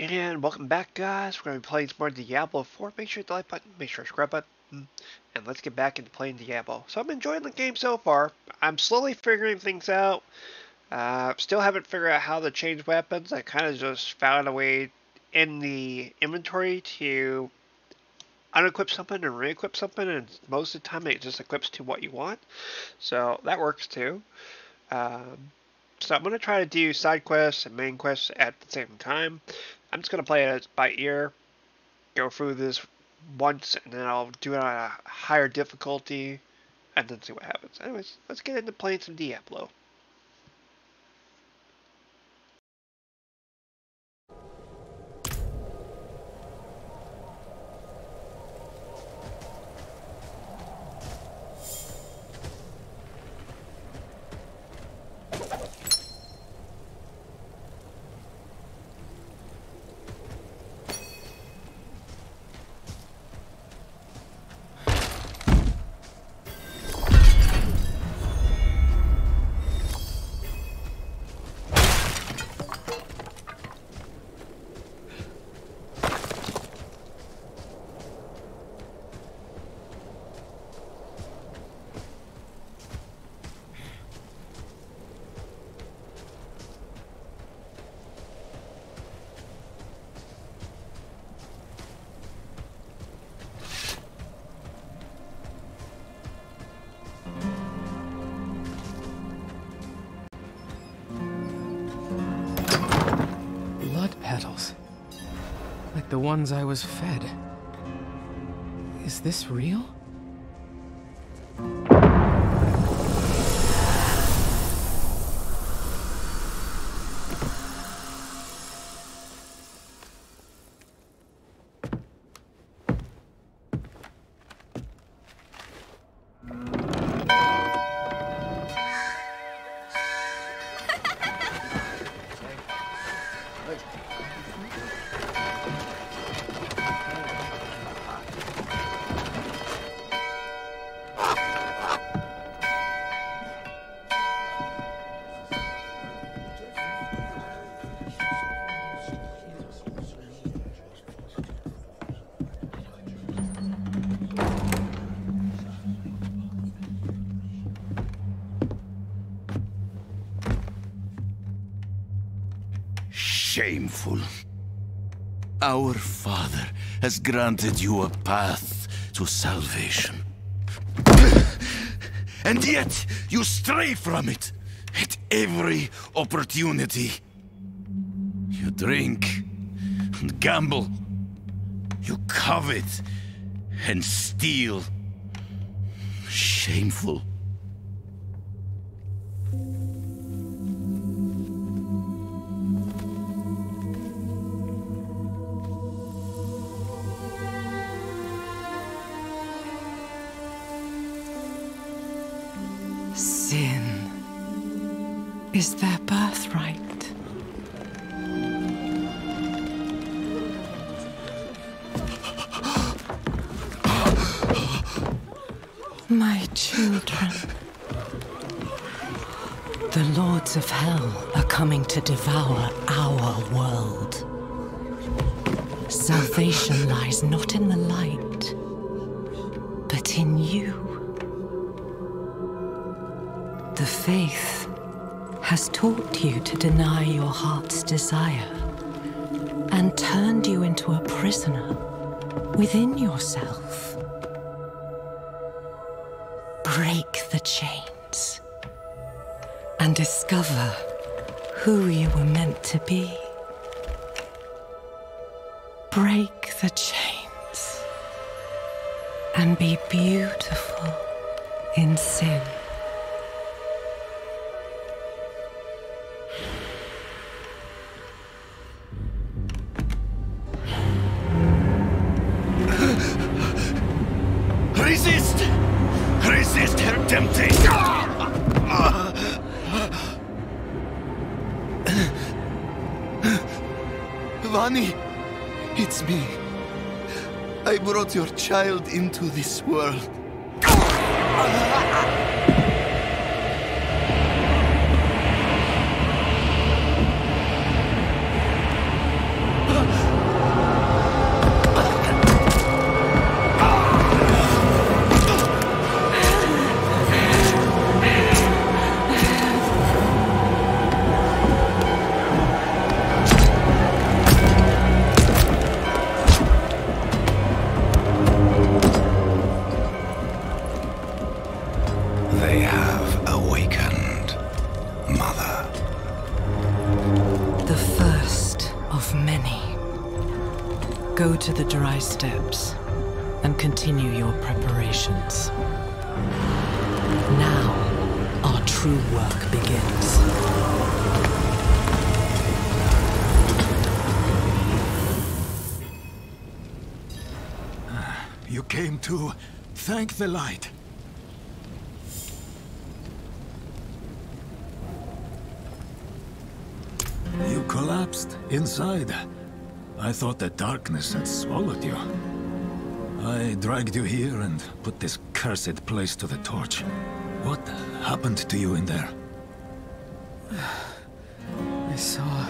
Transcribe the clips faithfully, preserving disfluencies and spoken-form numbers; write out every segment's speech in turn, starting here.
And welcome back, guys. We're going to be playing some more Diablo four. Make sure to hit the like button, make sure to subscribe button, and let's get back into playing Diablo. So I'm enjoying the game so far. I'm slowly figuring things out. Uh, still haven't figured out how to change weapons. I kind of just found a way in the inventory to unequip something and re-equip something, and most of the time it just equips to what you want. So that works too. Um, so I'm going to try to do side quests and main quests at the same time. I'm just going to play it by ear, go through this once, and then I'll do it on a higher difficulty, and then see what happens. Anyways, let's get into playing some Diablo. Petals. Like the ones I was fed. Is this real? Shameful. Our Father has granted you a path to salvation. And yet, you stray from it at every opportunity. You drink and gamble. You covet and steal. Shameful. Sin is their birthright. My children, the lords of hell are coming to devour our world. Salvation lies not in the light, but in you. The faith has taught you to deny your heart's desire and turned you into a prisoner within yourself. Break the chains and discover who you were meant to be. Break the chains and be beautiful in sin. Resist! Resist her temptation! Vani, it's me. I brought your child into this world. They have awakened, Mother. The first of many. Go to the dry steppes and continue your preparations. Now, our true work begins. You came to thank the light. You collapsed inside. I thought the darkness had swallowed you. I dragged you here and put this cursed place to the torch. What happened to you in there? I saw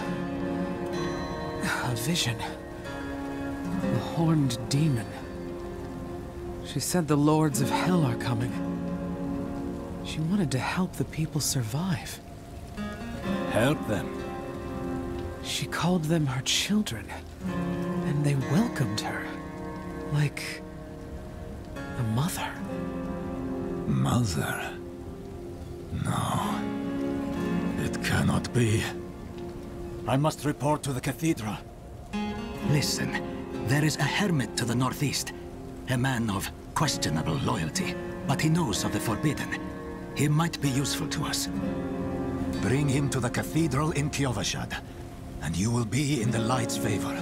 a vision. A horned demon. She said the lords of hell are coming. She wanted to help the people survive. Help them. She called them her children, and they welcomed her, like a mother. Mother? No. It cannot be. I must report to the cathedral. Listen, there is a hermit to the northeast. A man of questionable loyalty, but he knows of the forbidden. He might be useful to us. Bring him to the cathedral in Kyovashad, and you will be in the light's favor.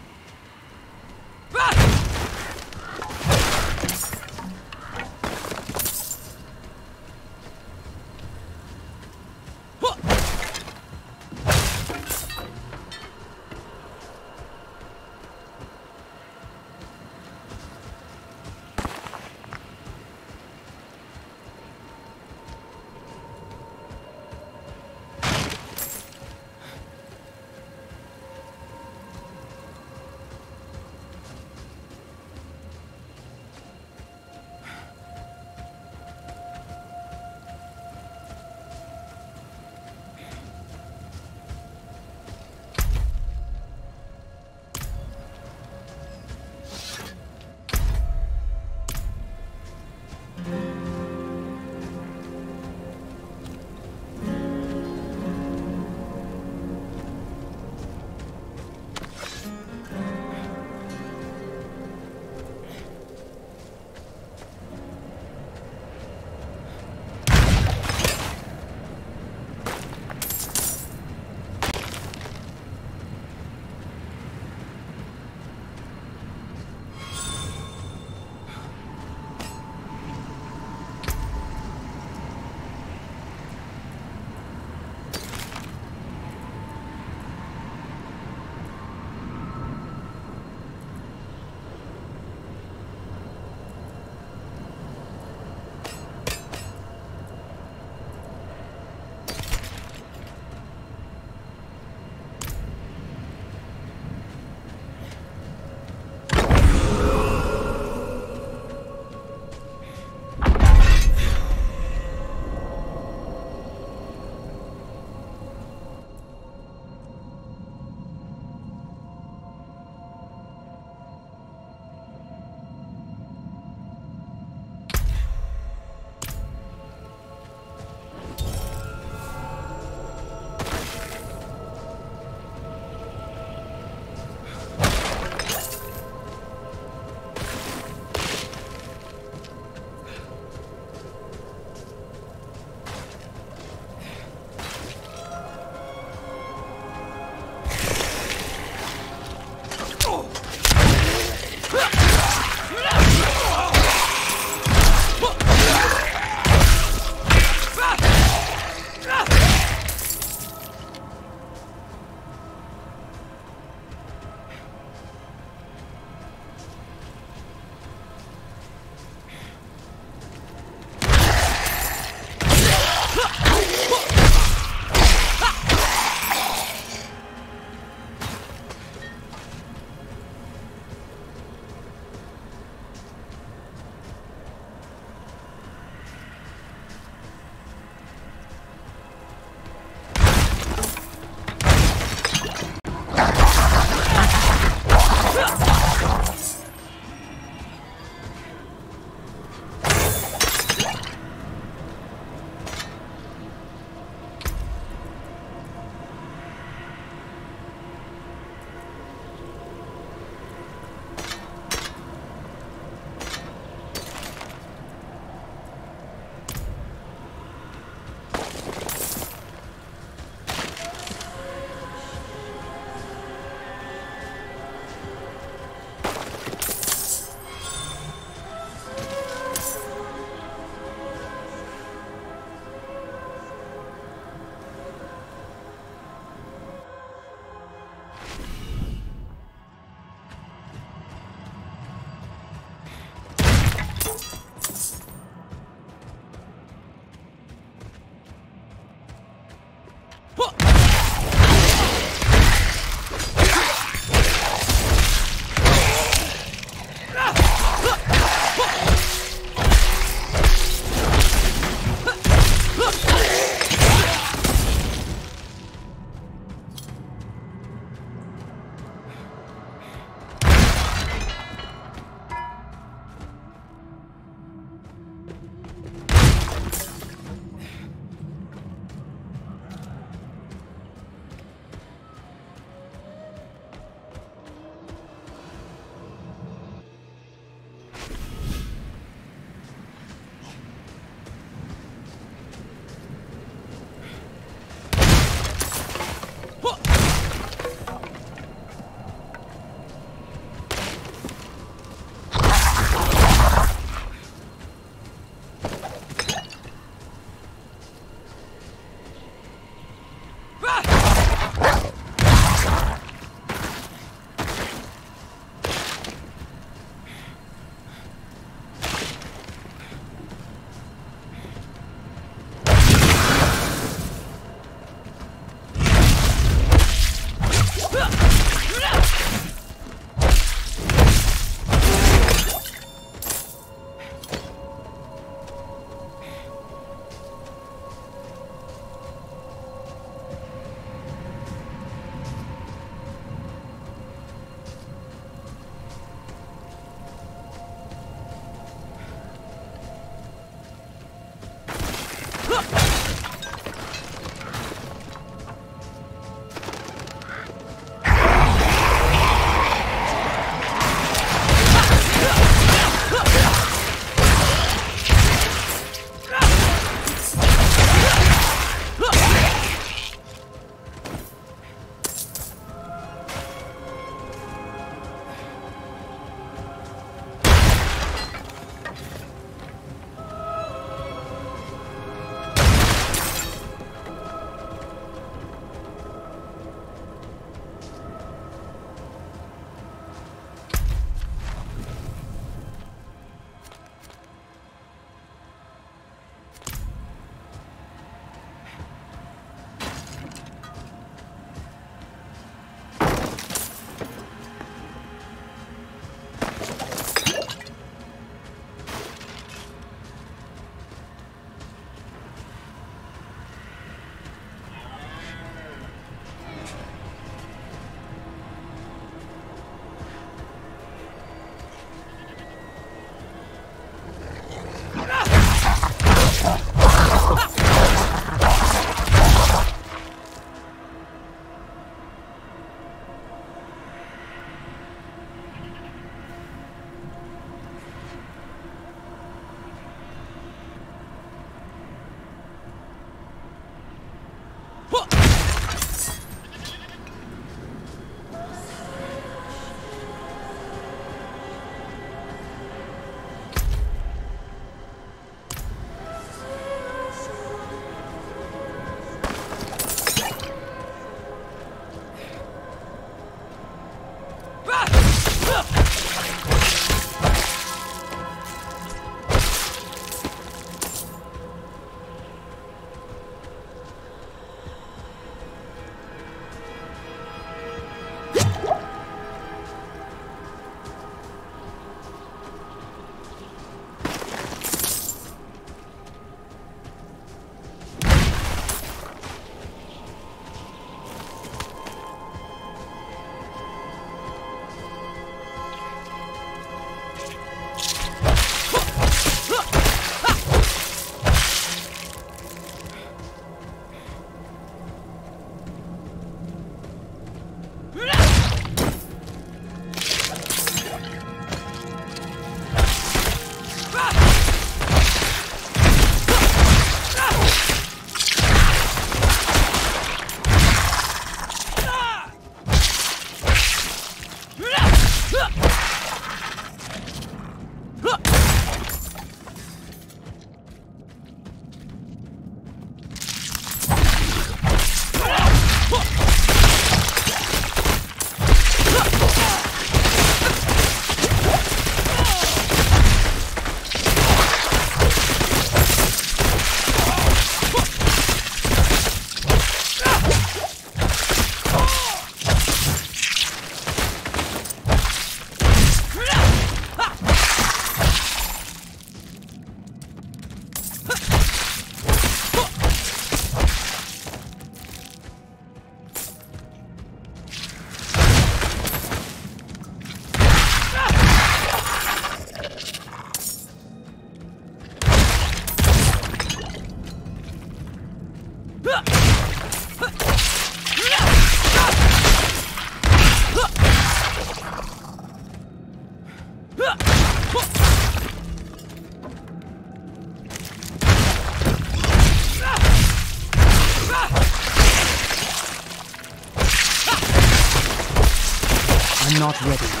I'm not ready yet.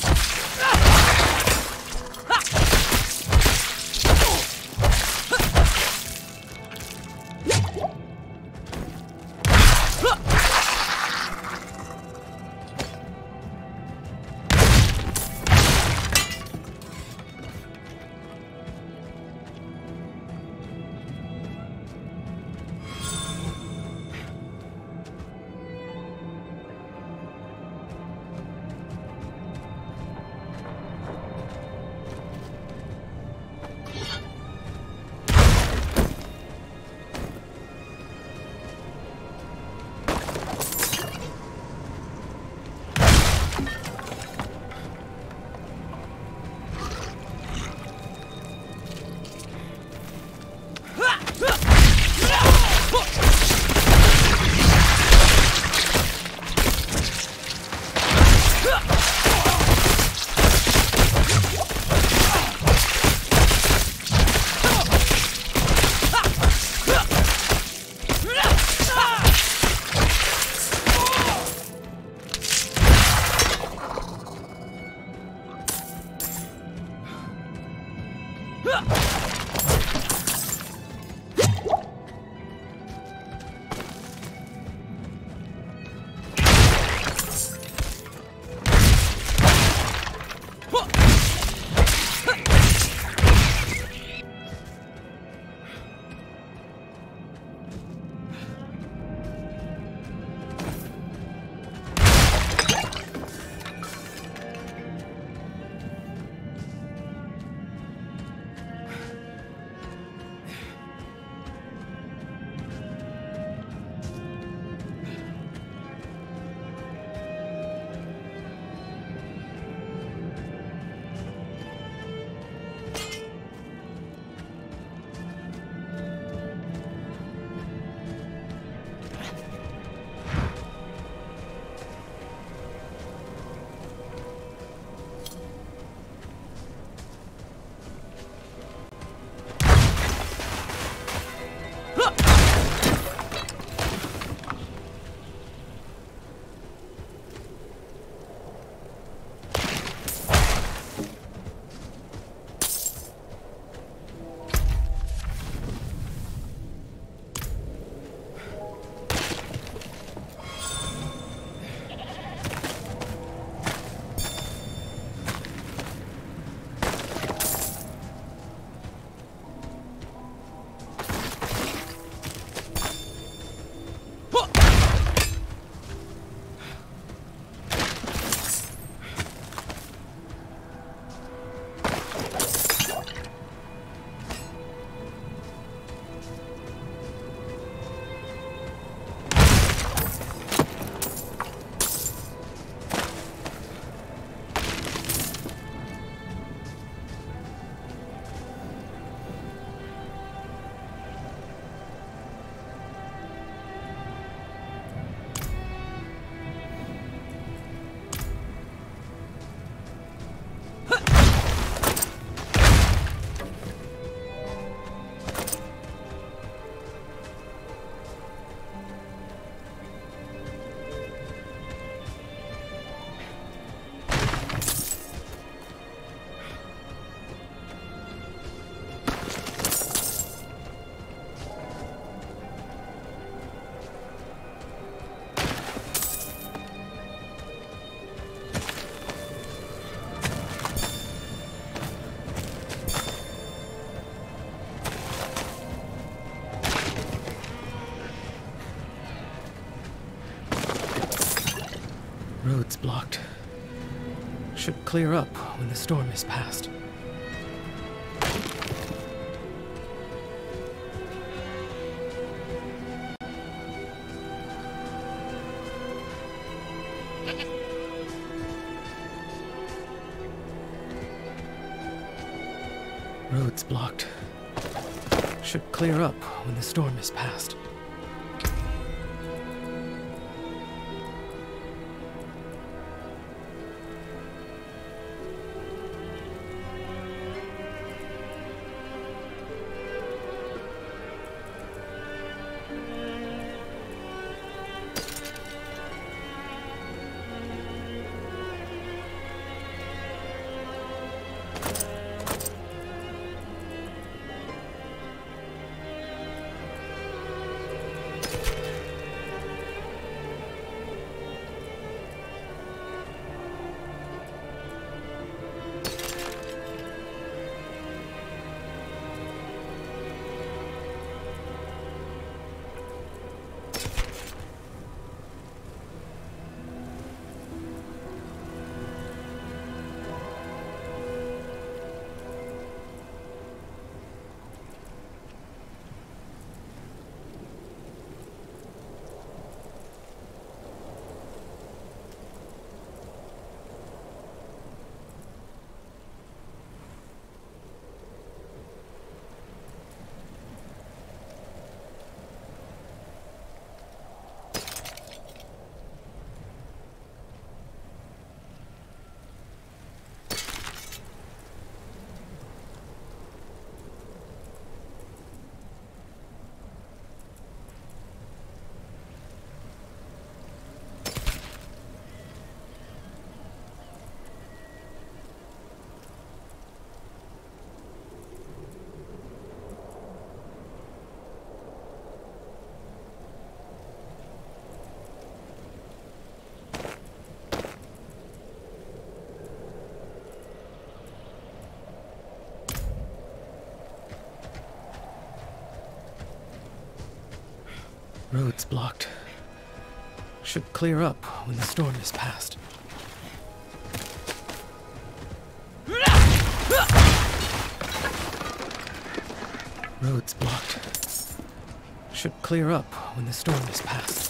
Road's blocked. Should clear up when the storm is past. Road's blocked. Should clear up when the storm is past. Road's blocked. Should clear up when the storm is past. Road's blocked. Should clear up when the storm is past.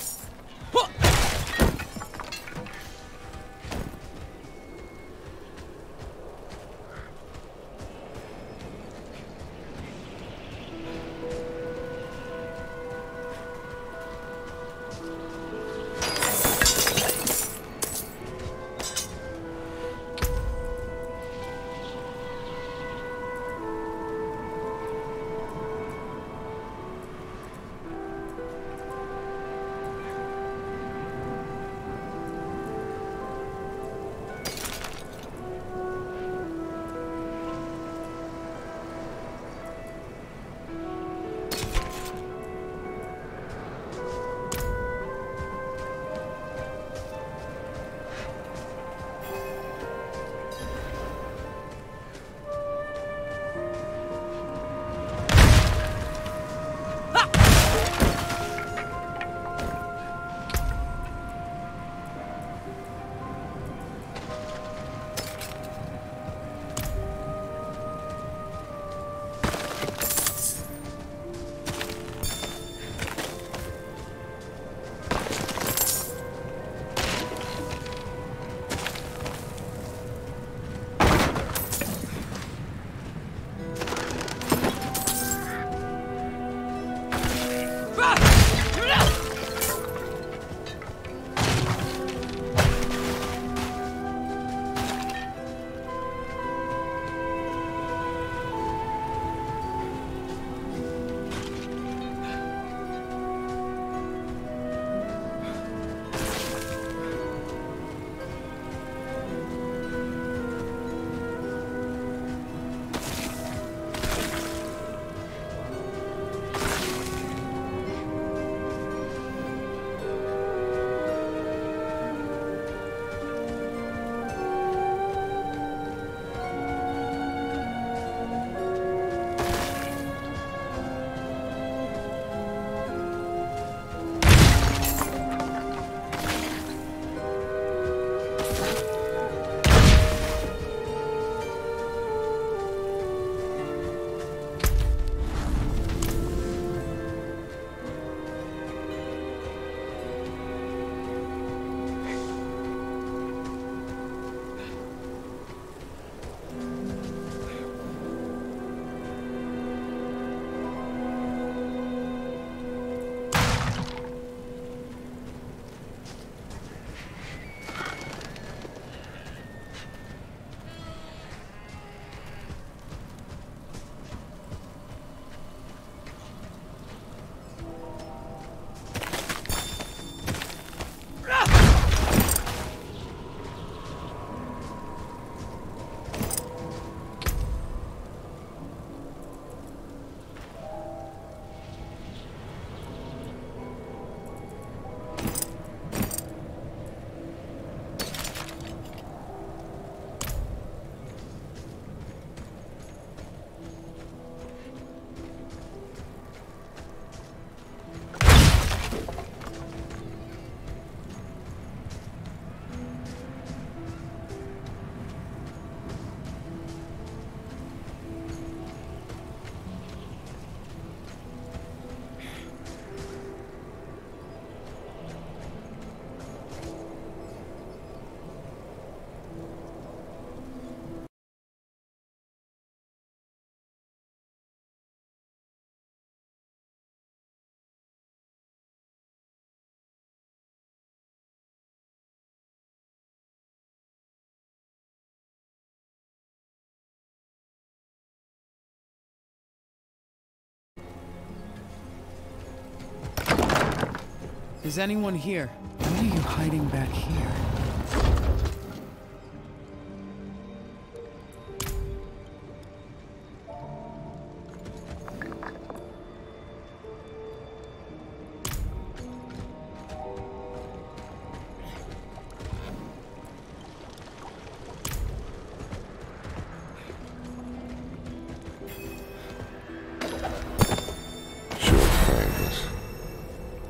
Is anyone here? What are you hiding back here?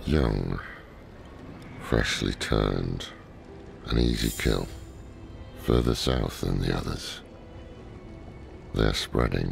Young, freshly turned, an easy kill. Further south than the others. They're spreading.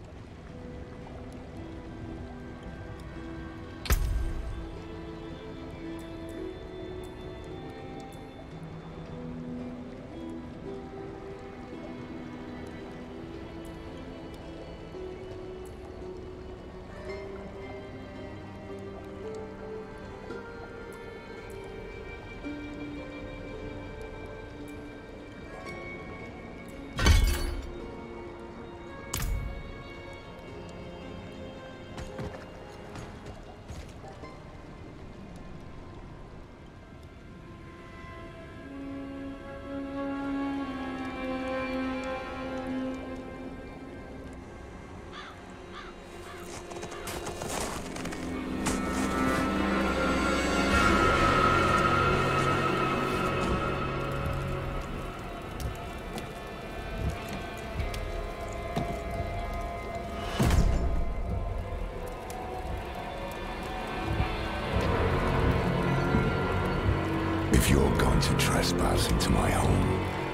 If you're going to trespass into my home,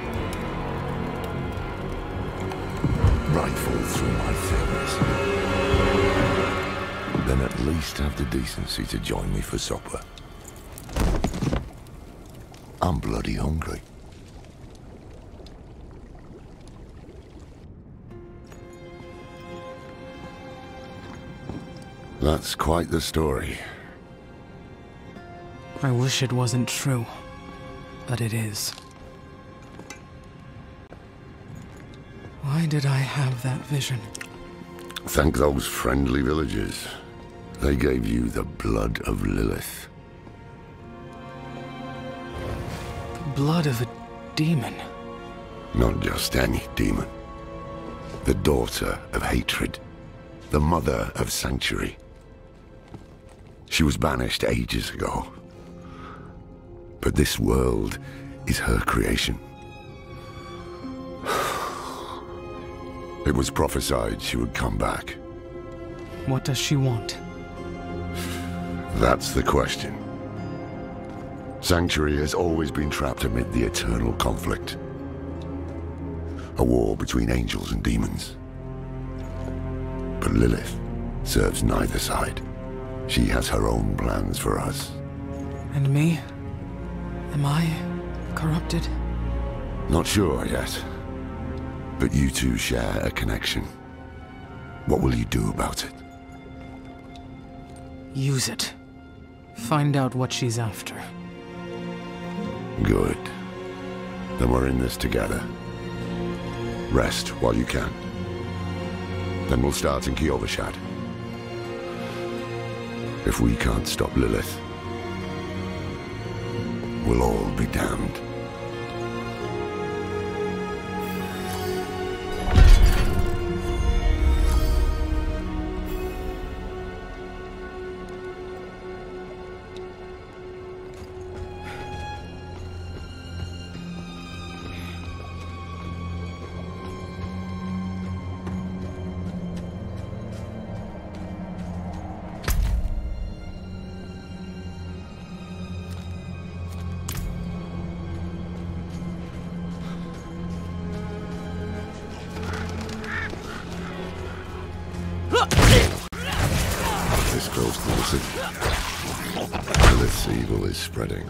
rifle through my things, then at least have the decency to join me for supper. I'm bloody hungry. That's quite the story. I wish it wasn't true, but it is. Why did I have that vision? Thank those friendly villagers. They gave you the blood of Lilith. The blood of a demon. Not just any demon. The daughter of hatred. The mother of sanctuary. She was banished ages ago. But this world is her creation. It was prophesied she would come back. What does she want? That's the question. Sanctuary has always been trapped amid the eternal conflict. A war between angels and demons. But Lilith serves neither side. She has her own plans for us. And me? Am I corrupted? Not sure yet. But you two share a connection. What will you do about it? Use it. Find out what she's after. Good. Then we're in this together. Rest while you can. Then we'll start in Kiovashad. If we can't stop Lilith, we'll all be damned. This close to the city. Lilith's evil is spreading.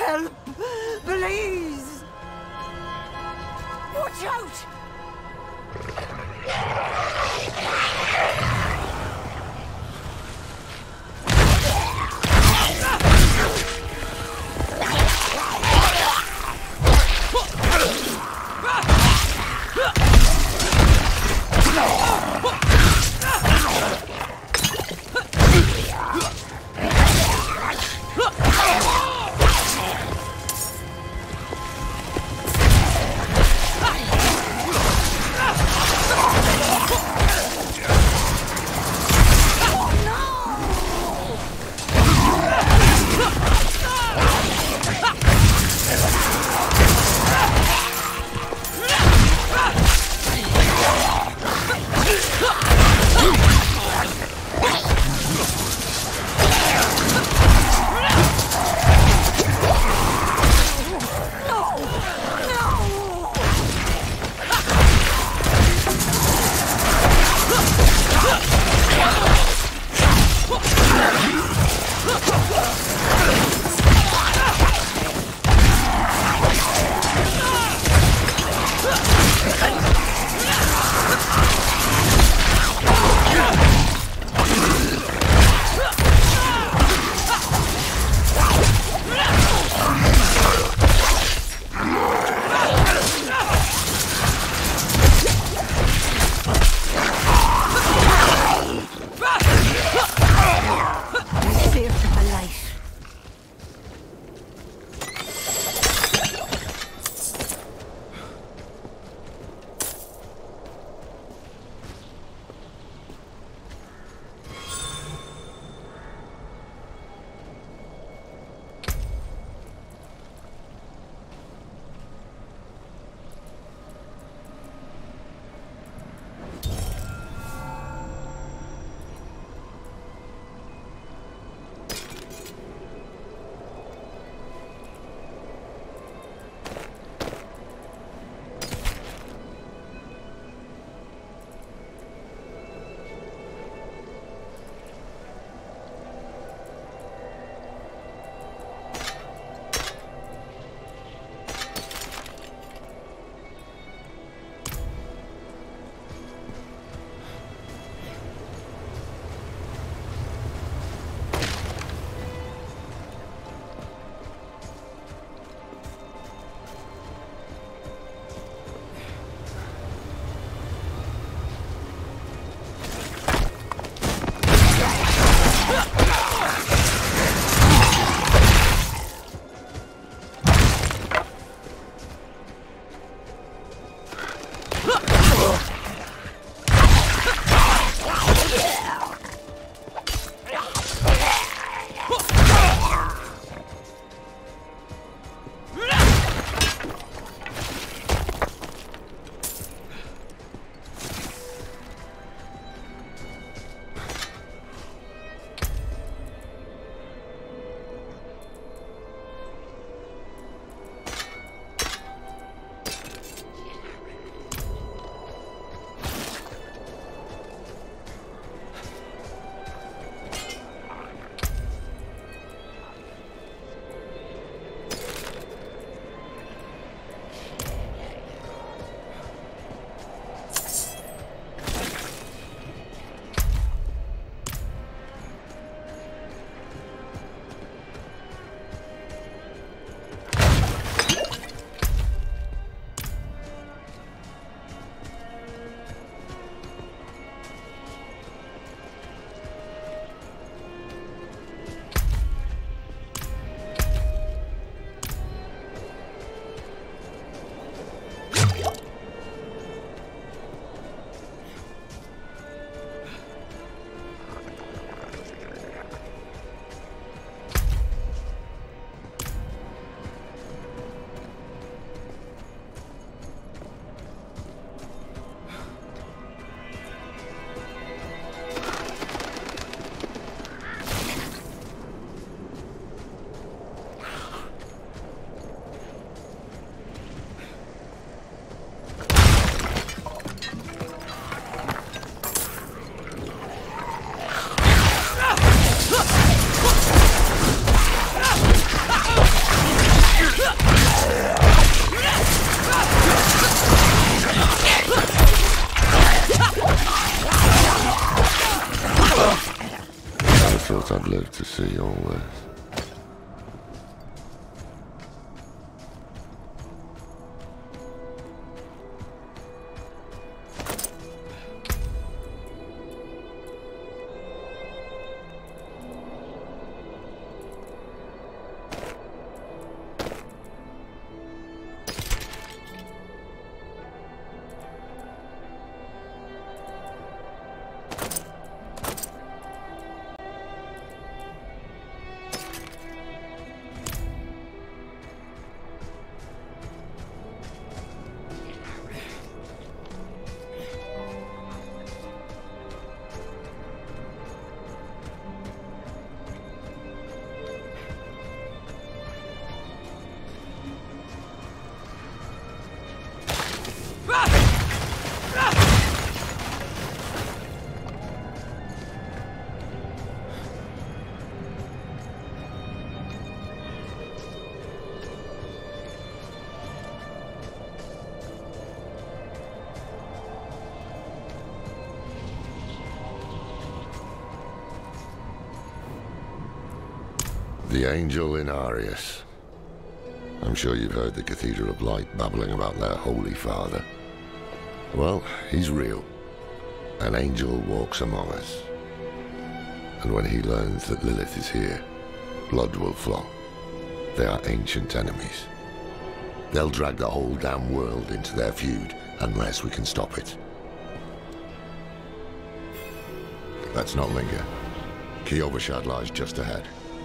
Help! Please! Watch out! thought I'd live to see all this. The Angel in Arius. I'm sure you've heard the Cathedral of Light babbling about their Holy Father. Well, he's real. An angel walks among us. And when he learns that Lilith is here, blood will flow. They are ancient enemies. They'll drag the whole damn world into their feud unless we can stop it. Let's not linger. Kiovashad lies just ahead.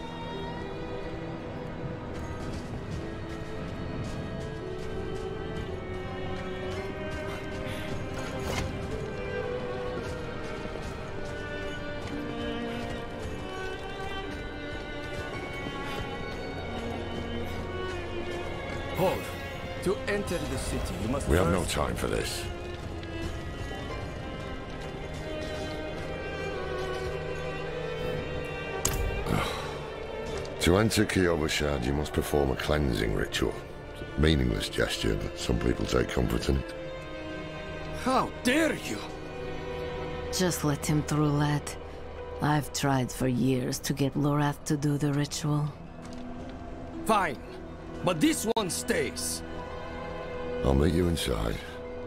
Hold. To enter the city, you must We first... have no time for this. To enter Kiovashad, you must perform a cleansing ritual. Meaningless gesture, but some people take comfort in it. How dare you! Just let him through, lad. I've tried for years to get Lorath to do the ritual. Fine, but this one stays. I'll meet you inside.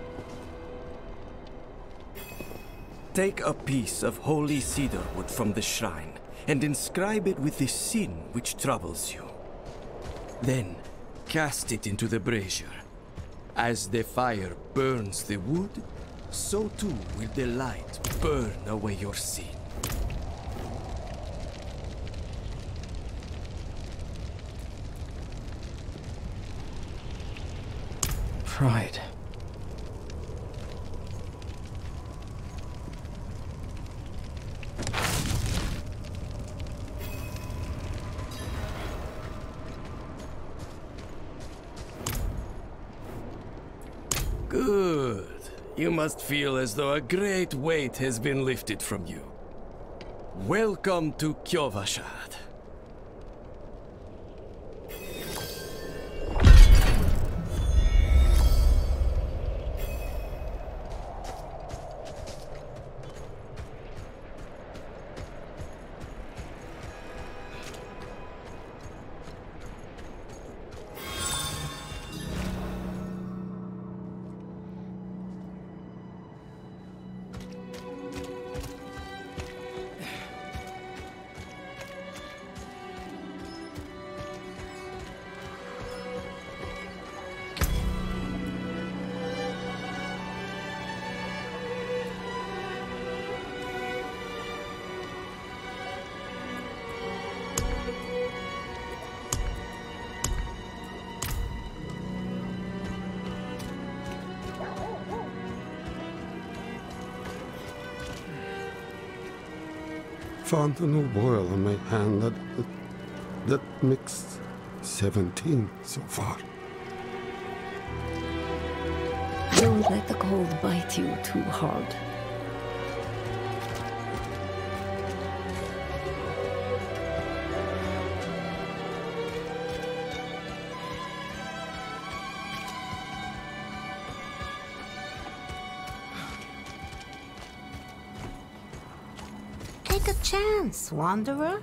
Take a piece of holy cedar wood from the shrine and inscribe it with the sin which troubles you. Then, cast it into the brazier. As the fire burns the wood, so too will the light burn away your sin. Pride. Good. You must feel as though a great weight has been lifted from you. Welcome to Kiovashad. Found a new boil on my hand that, that, that mixed seventeen so far. Don't let the cold bite you too hard. Take a chance, wanderer.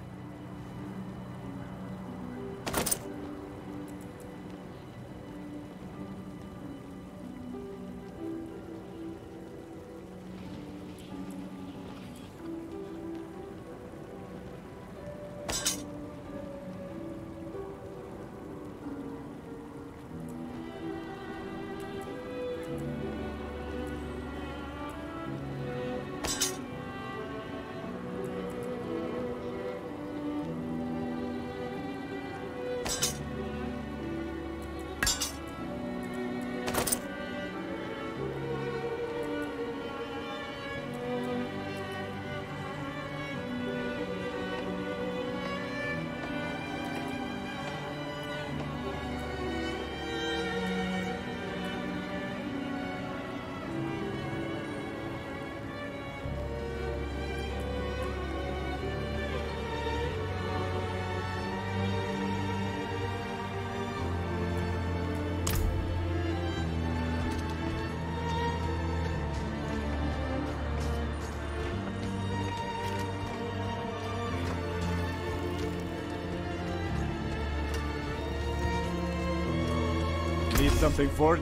Need something for it?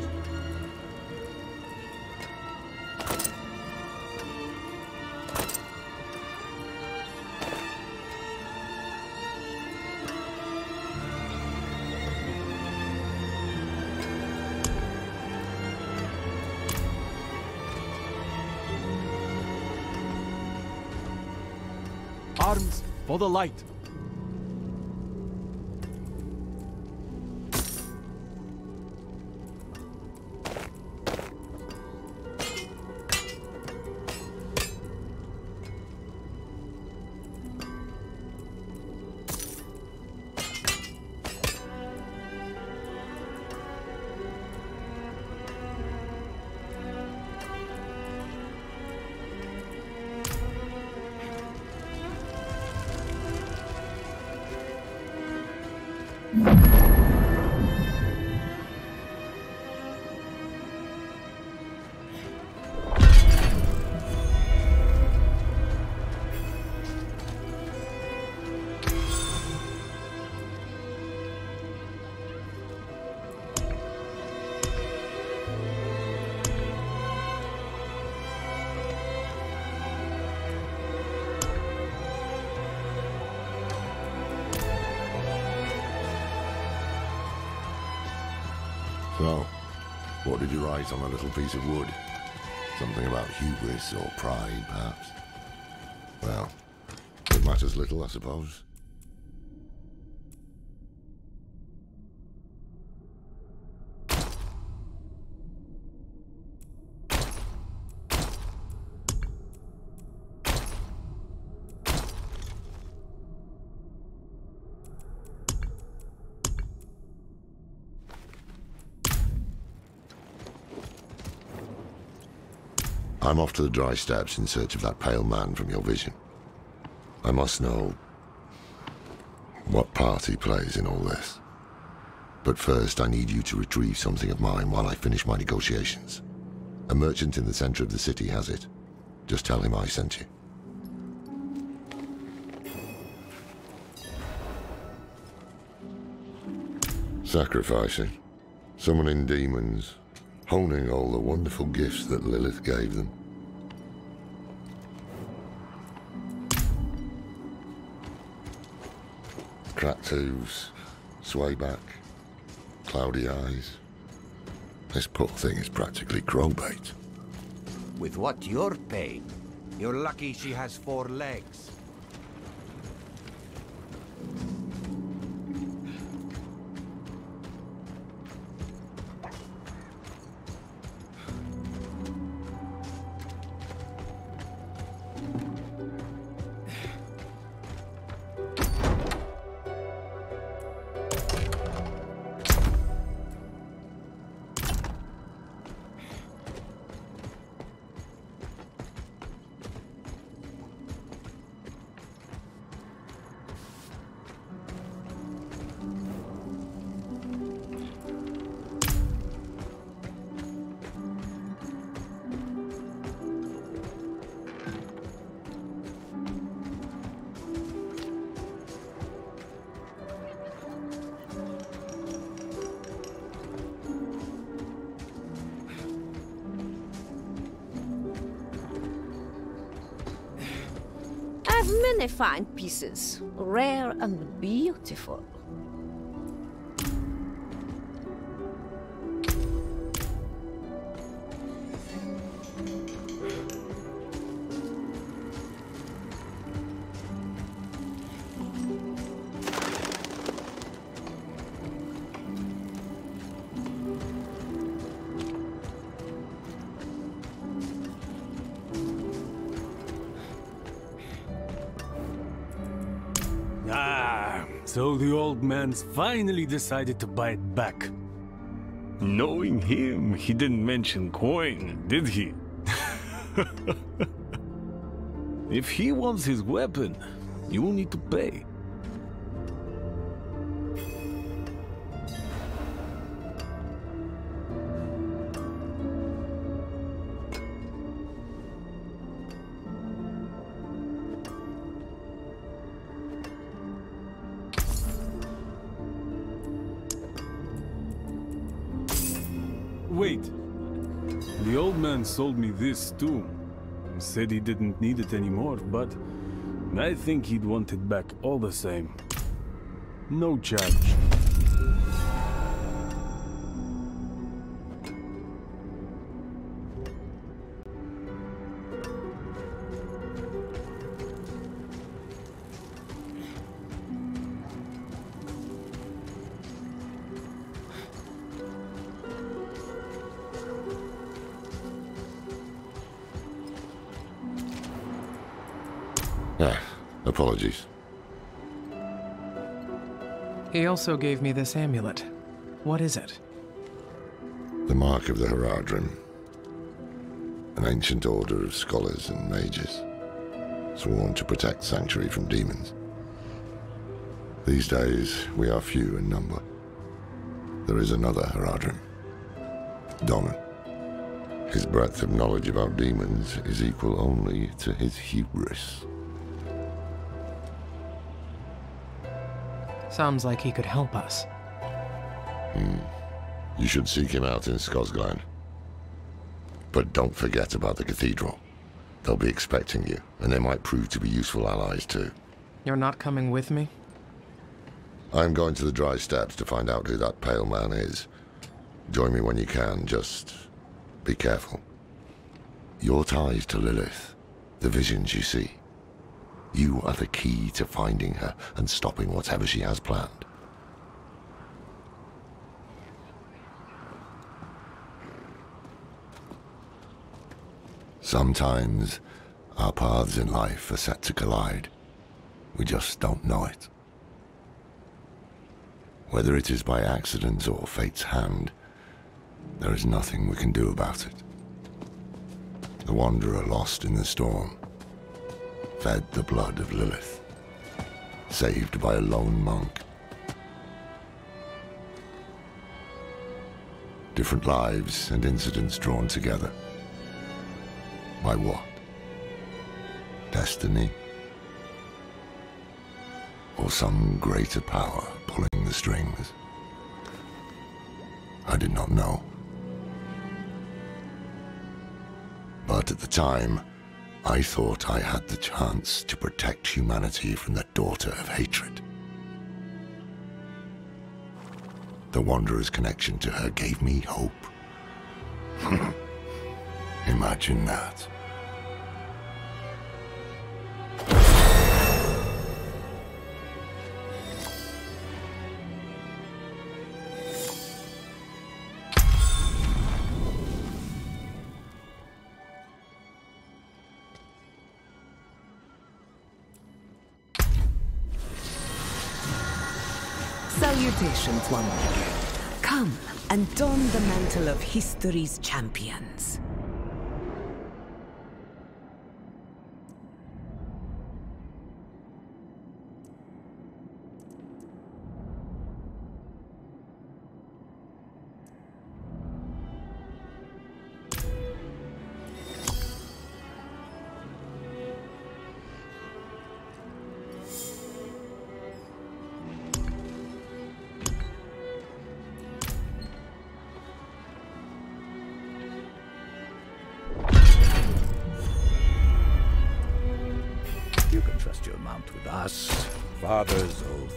Arms for the light. So, what did you write on a little piece of wood? Something about hubris or pride, perhaps? Well, it matters little, I suppose. I'm off to the dry steppes in search of that pale man from your vision. I must know what part he plays in all this. But first, I need you to retrieve something of mine while I finish my negotiations. A merchant in the center of the city has it. Just tell him I sent you. Sacrificing, summoning demons, honing all the wonderful gifts that Lilith gave them. Cracked hooves, sway back, cloudy eyes. This poor thing is practically crowbait. With what you're paid, you're lucky she has four legs. have many fine pieces, rare and beautiful. Ah, so the old man's finally decided to buy it back. Knowing him, he didn't mention coin, did he? If he wants his weapon, you will need to pay. Wait. The old man sold me this too. Said he didn't need it anymore, but I think he'd want it back all the same. No charge. Ah, apologies. He also gave me this amulet. What is it? The Mark of the Heradrim. An ancient order of scholars and mages, sworn to protect Sanctuary from demons. These days, we are few in number. There is another Heradrim, Donan. His breadth of knowledge about demons is equal only to his hubris. Sounds like he could help us. Hmm. You should seek him out in Skosglen. But don't forget about the cathedral. They'll be expecting you, and they might prove to be useful allies too. You're not coming with me? I'm going to the Dry Steppes to find out who that pale man is. Join me when you can, just be careful. Your ties to Lilith, the visions you see, you are the key to finding her and stopping whatever she has planned. Sometimes, our paths in life are set to collide. We just don't know it. Whether it is by accident or fate's hand, there is nothing we can do about it. The wanderer lost in the storm, fed the blood of Lilith, saved by a lone monk. Different lives and incidents drawn together. By what? Destiny? Or some greater power pulling the strings? I did not know. But at the time, I thought I had the chance to protect humanity from the daughter of hatred. The Wanderer's connection to her gave me hope. Imagine that. Salutations, Wanderer. Come and don the mantle of history's champions. Thus, father's oath.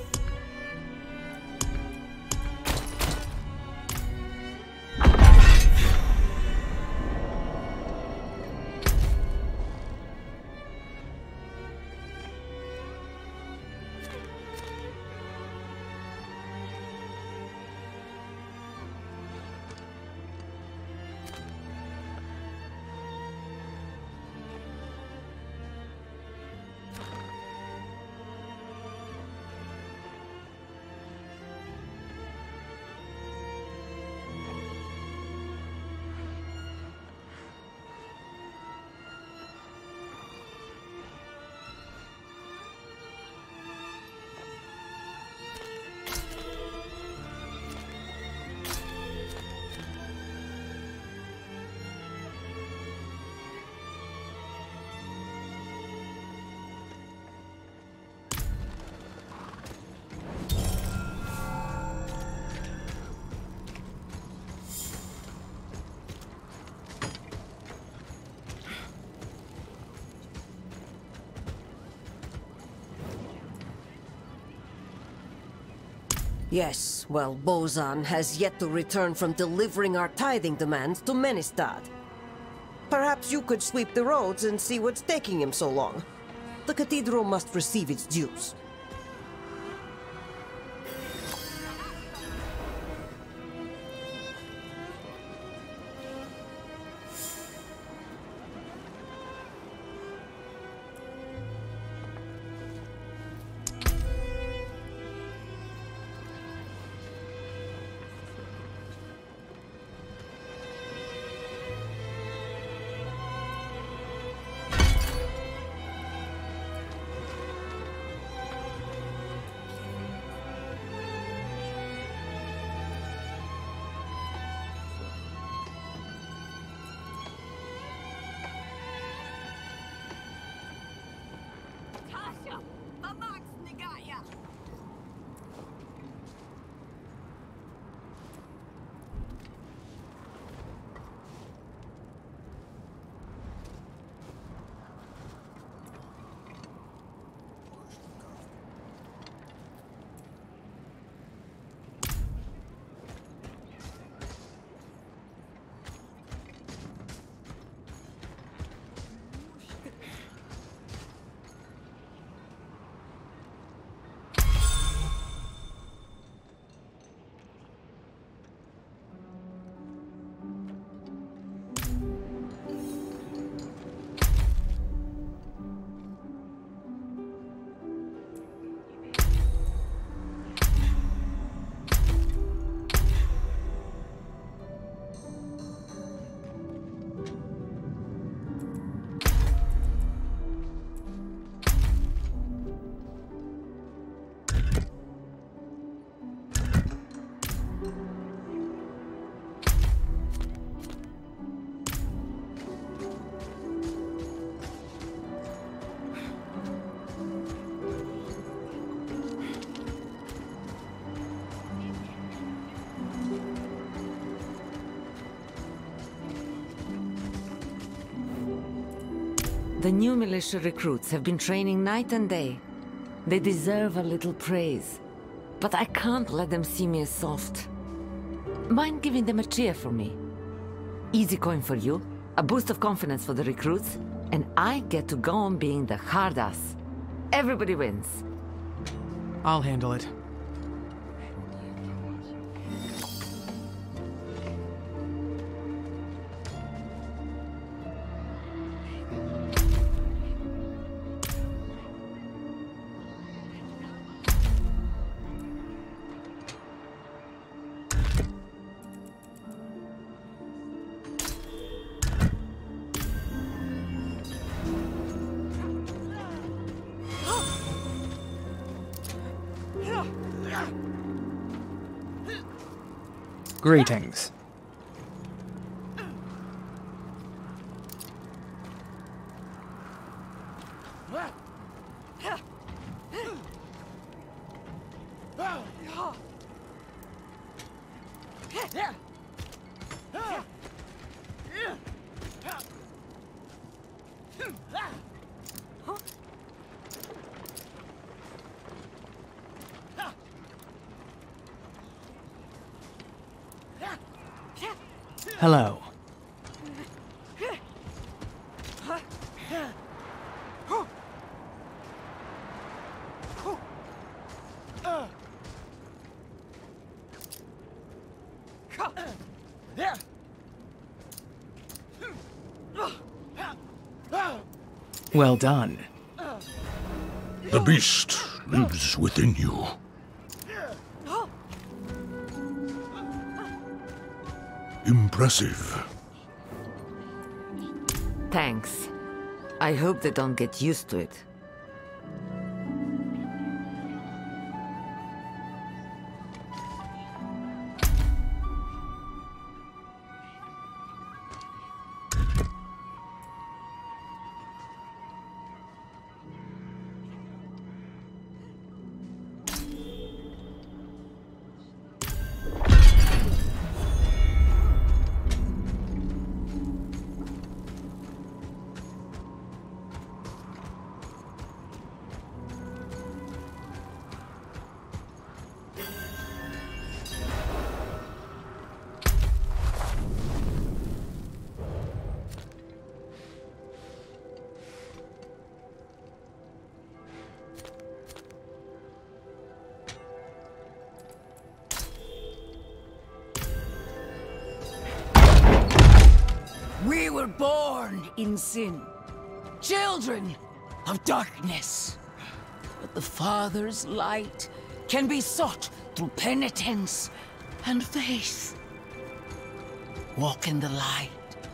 Yes, well, Bozan has yet to return from delivering our tithing demands to Menestad. Perhaps you could sweep the roads and see what's taking him so long. The cathedral must receive its dues. The new militia recruits have been training night and day. They deserve a little praise. But I can't let them see me as soft. Mind giving them a cheer for me? Easy coin for you, a boost of confidence for the recruits, and I get to go on being the hard ass. Everybody wins. I'll handle it. Greetings. Hello. Well done. The beast lives within you. Impressive. Thanks. I hope they don't get used to it. We were born in sin, children of darkness. But the Father's light can be sought through penitence and faith. Walk in the light.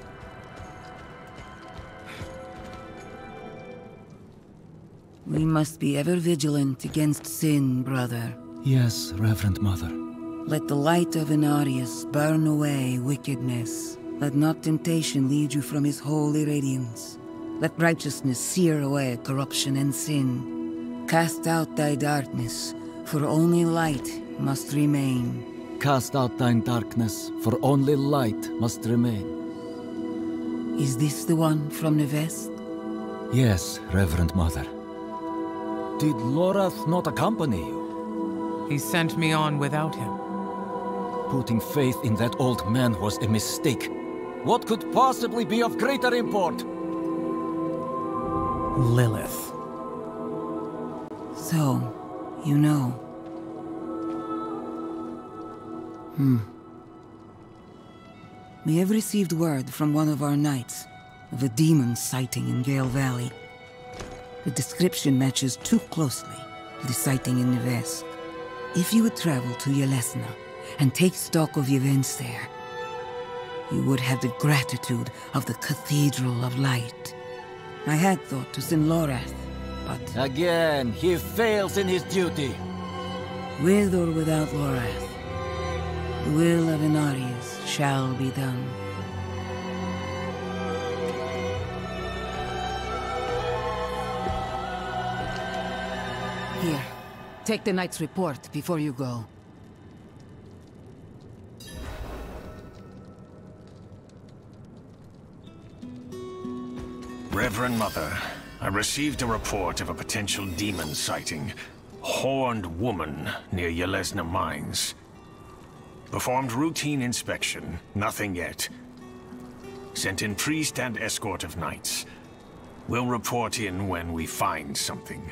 We must be ever vigilant against sin, brother. Yes, Reverend Mother. Let the light of Inarius burn away wickedness. Let not temptation lead you from his holy radiance. Let righteousness sear away corruption and sin. Cast out thy darkness, for only light must remain. Cast out thine darkness, for only light must remain. Is this the one from the west? Yes, Reverend Mother. Did Lorath not accompany you? He sent me on without him. Putting faith in that old man was a mistake. What could possibly be of greater import? Lilith. So, you know. Hmm. We have received word from one of our knights of a demon sighting in Gale Valley. The description matches too closely to the sighting in the west. If you would travel to Yelesna and take stock of the events there, you would have the gratitude of the Cathedral of Light. I had thought to send Lorath, but... Again, he fails in his duty. With or without Lorath, the will of Inarius shall be done. Here, take the knight's report before you go. Reverend Mother, I received a report of a potential demon sighting. Horned woman near Yelesna Mines. Performed routine inspection, nothing yet. Sent in priest and escort of knights. We'll report in when we find something.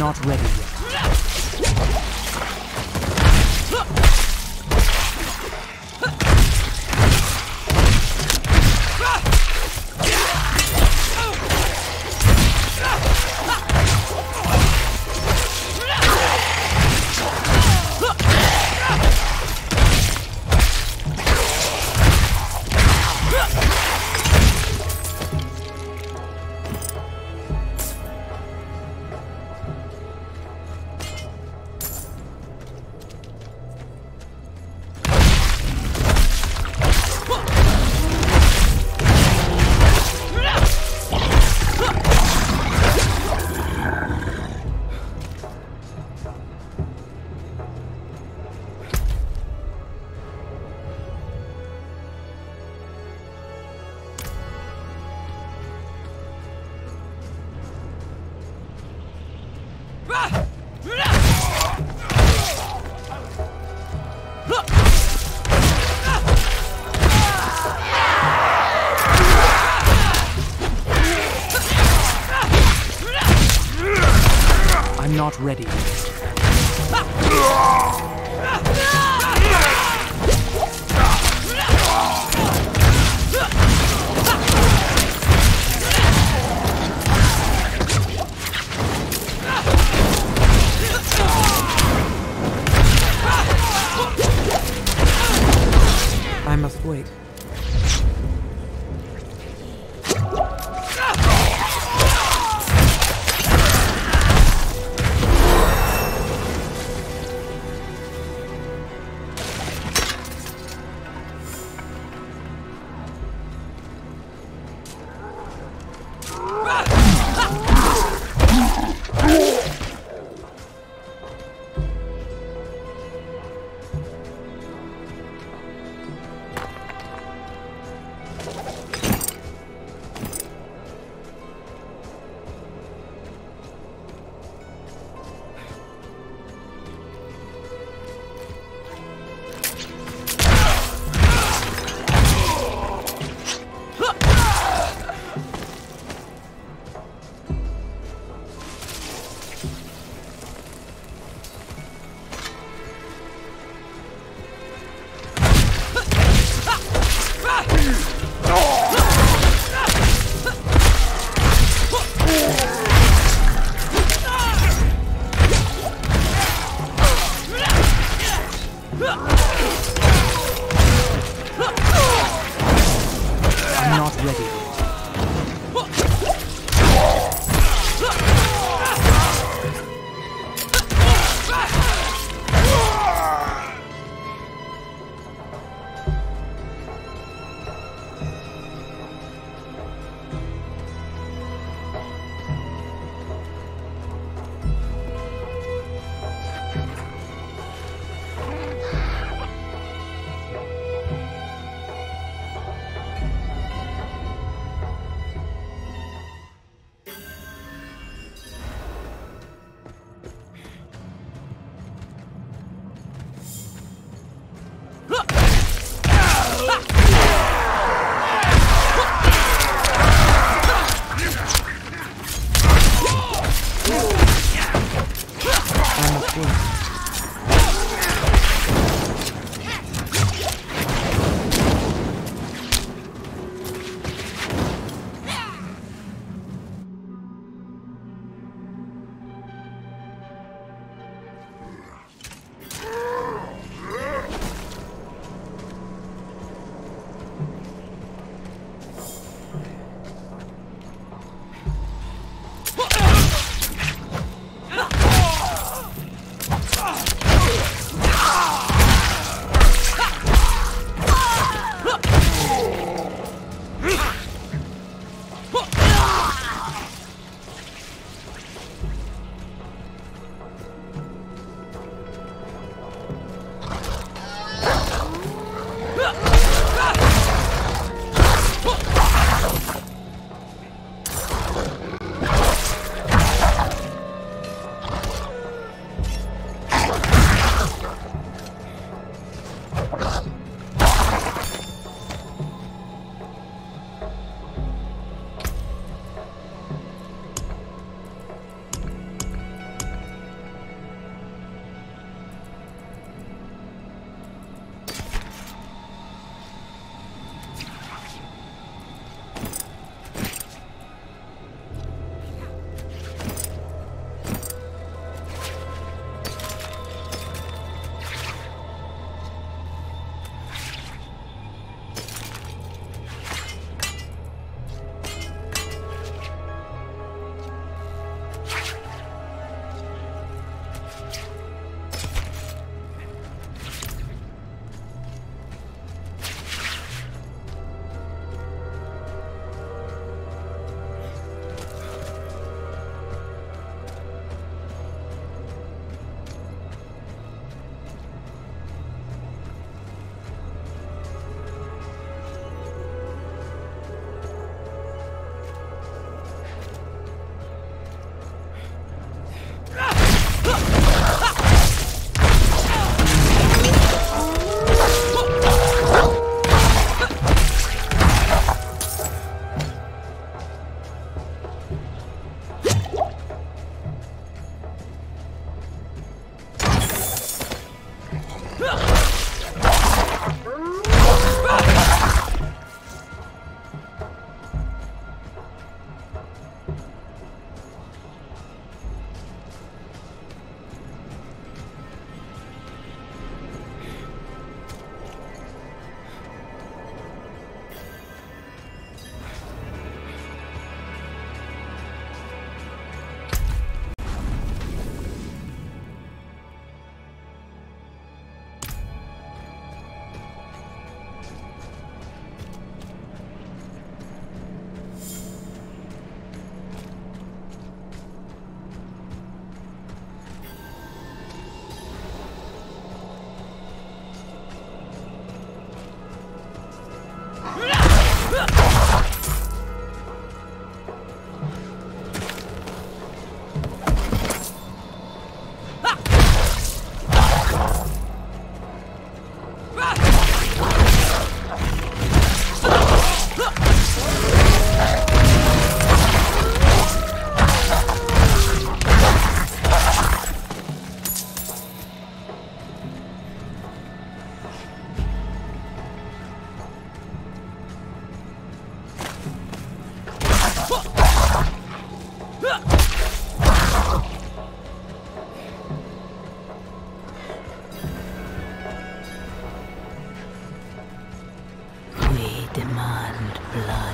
not ready yet. I'm not ready yet. I must wait. We demand blood.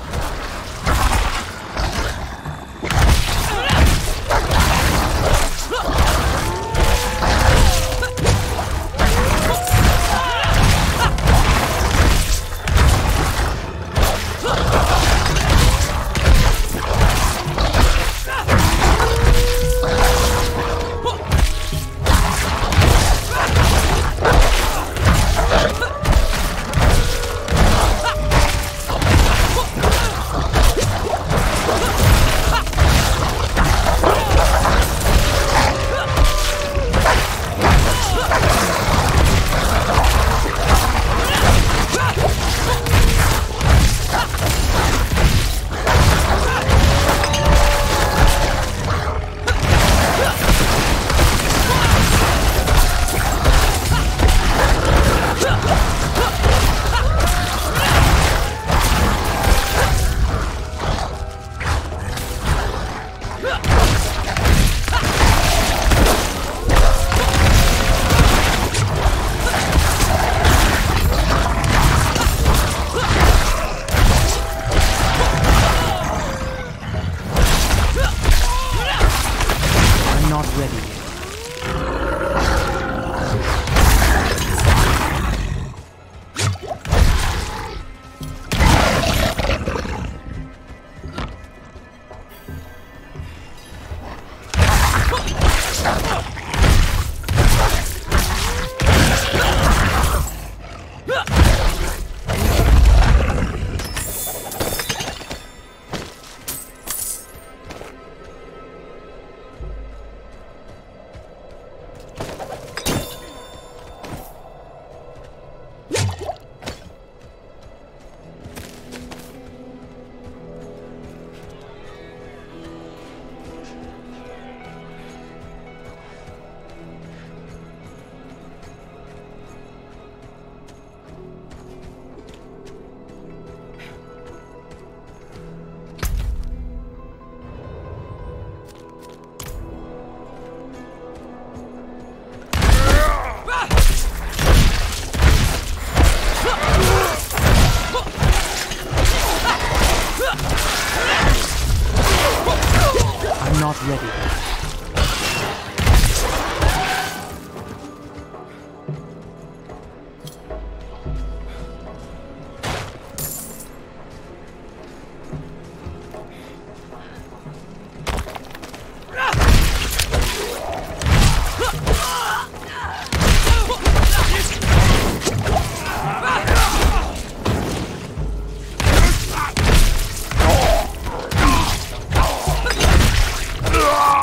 not ready. Ugh!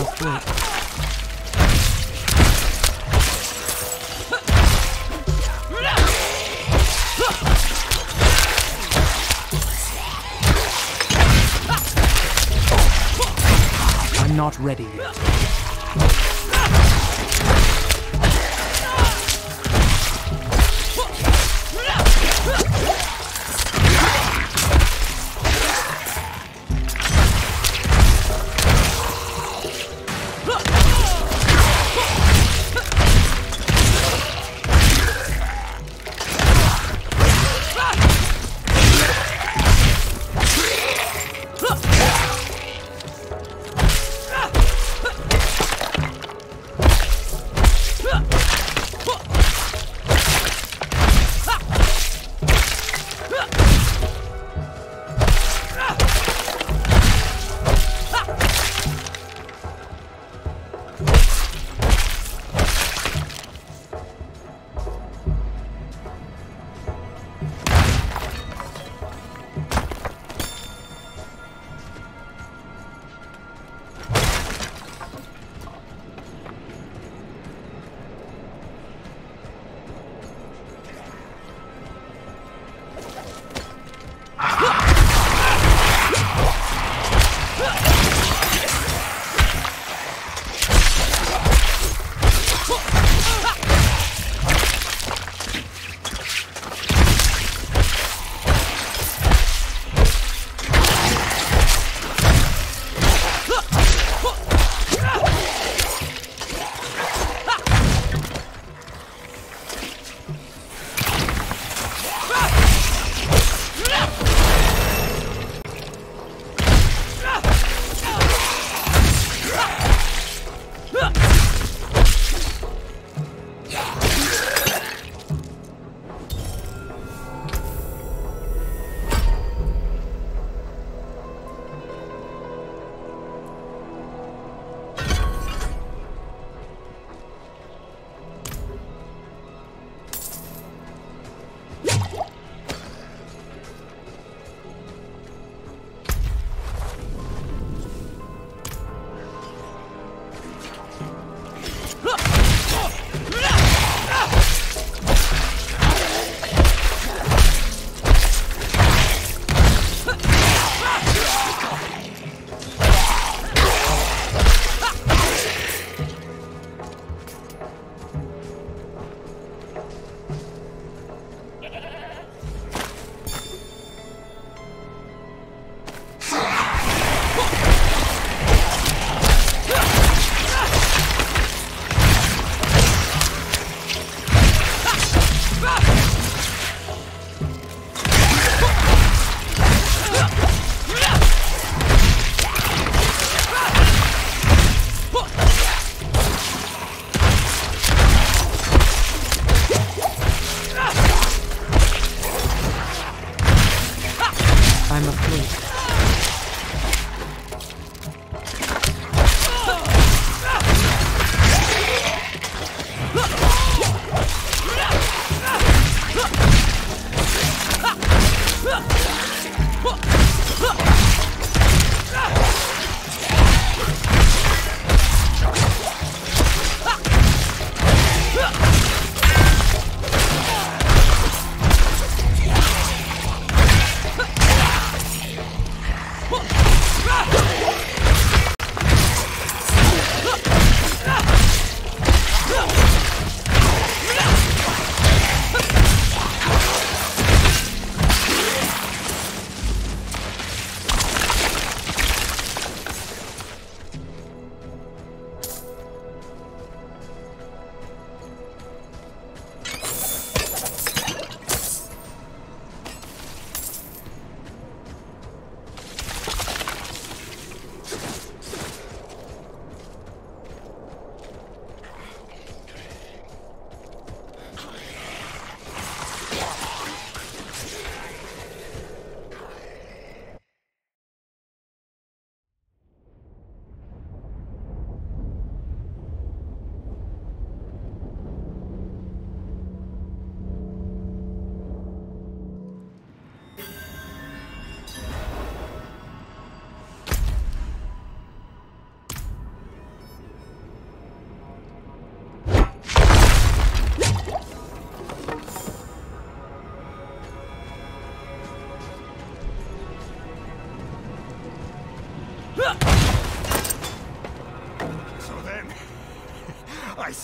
your throat. I'm not ready yet.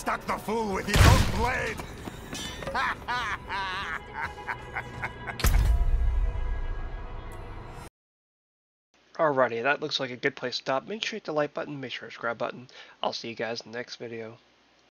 stuck the fool with his own blade! Alrighty, that looks like a good place to stop. Make sure you hit the like button, make sure to subscribe button. I'll see you guys in the next video.